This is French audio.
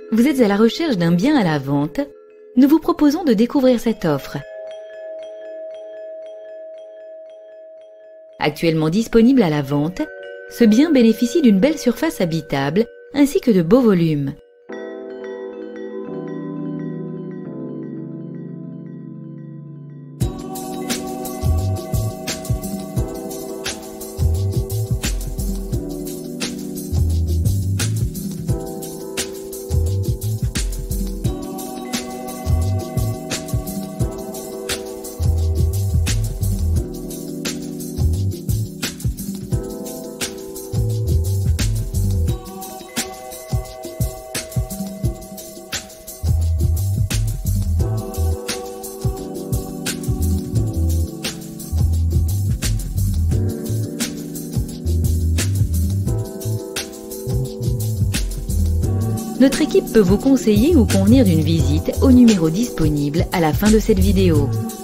Vous êtes à la recherche d'un bien à la vente? Nous vous proposons de découvrir cette offre. Actuellement disponible à la vente, ce bien bénéficie d'une belle surface habitable ainsi que de beaux volumes. Notre équipe peut vous conseiller ou convenir d'une visite au numéro disponible à la fin de cette vidéo.